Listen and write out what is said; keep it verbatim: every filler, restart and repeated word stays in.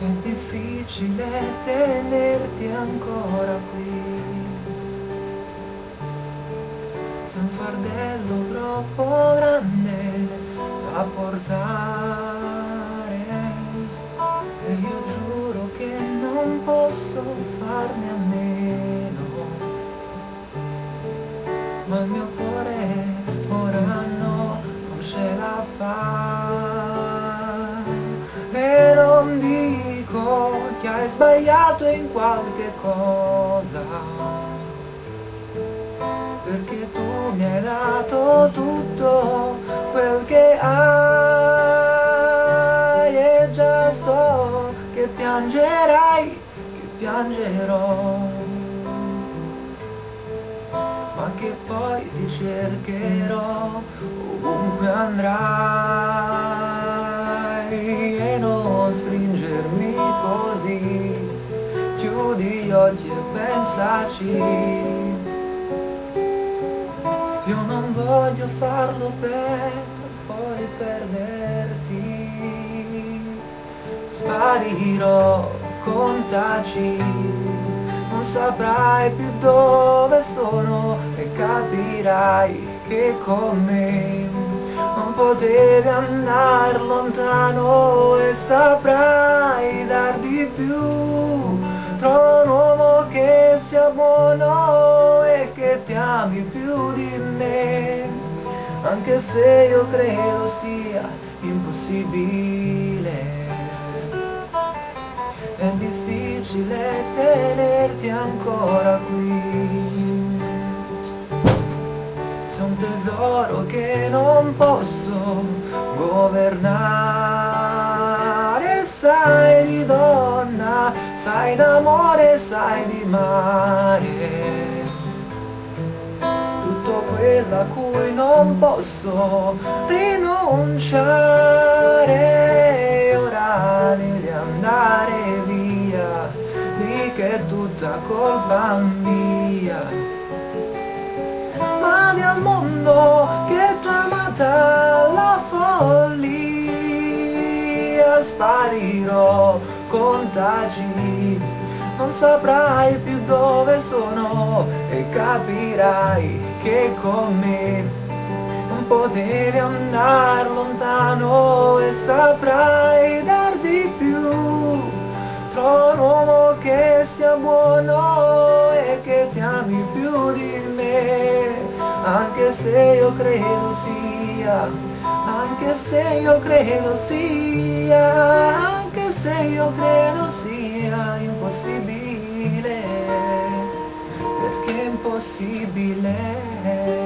difficile tenerti ancora qui. Sei un fardello troppo grande da portare e io giuro che non posso farne a meno, ma il mio cuore ora no, non ce la fa. E non dico che hai sbagliato in qualche cosa, perché tu mi hai dato tutto quel che hai e già so che piangerai, che piangerò, ma che poi ti cercherò ovunque andrai. E non stringermi così, chiudi gli occhi e pensaci. Io non voglio farlo per poi perderti. Sparirò con taci, non saprai più dove sono e capirai che con me non potevi andare lontano e saprai dar di più. Trova un uomo che sia buono e che ti ami più di me, anche se io credo sia impossibile. È difficile tenerti ancora qui. Sei un tesoro che non posso governare. Sai di donna, sai d'amore, sai di mare, tutto quello a cui non posso rinunciare. Ora devi andare via, di che è tutta colpa mia, ma di al mondo che tu amata la follia. Sparirò con taci, non saprai più dove sono e capirai che con me non potevi andare lontano e saprai dar di più. Trova un uomo che sia buono e che ti ami più di me, anche se io credo sia, anche se io credo sia, anche se io credo sia impossibile, perché è impossibile.